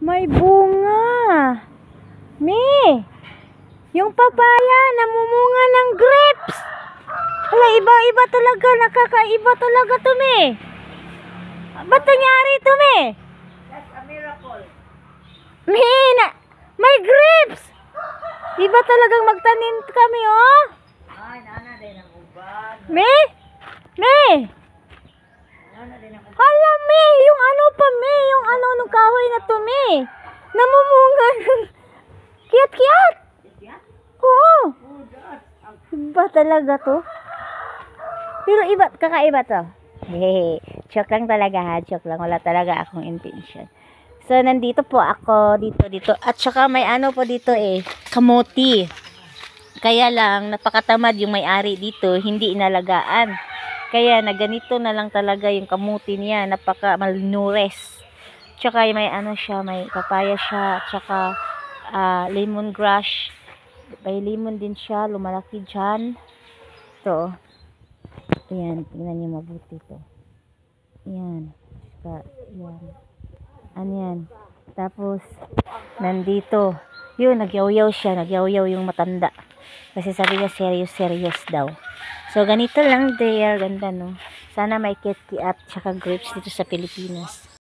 May bunga. Me, yung papaya namumunga ng grapes. Wala, iba-iba talaga. Nakakaiba talaga to, me. Ba't nangyari to, me? That's a miracle. Me, may grapes. Iba talagang magtanim kami, oh. Ay, nana din ang uban. Me? Me? Nana din ang uban. Hala, me. Yung ano pa, me. Yung ano, nung kahoy na to, me. Namumunga ng kiyat-kiyat. Yan? Oo. Oh, that's Iba talaga to. Pero iba, kakaiba to. Hehehe. Joke lang talaga, ha. Joke lang. Wala talaga akong intention. So, nandito po ako. Dito. At saka may ano po dito kamuti. Kaya lang, napakatamad yung may-ari dito. Hindi inalagaan. Kaya, naganito na lang talaga yung kamuti niya. Napaka malnourished. Tsaka may ano siya, may papaya siya. Tsaka lemongrass. May lemon din siya. Lumalaki dyan. Ito. Ayan, tingnan niyo mabuti to. Ayan. Tsaka, ayan. Ano yan? Tapos, nandito. Yun, nagyaw-yaw siya. Nagyaw-yaw yung matanda. Kasi sabi niya, serious daw. So, ganito lang there. Ganda, no? Sana may kitty at tsaka grapes dito sa Pilipinas.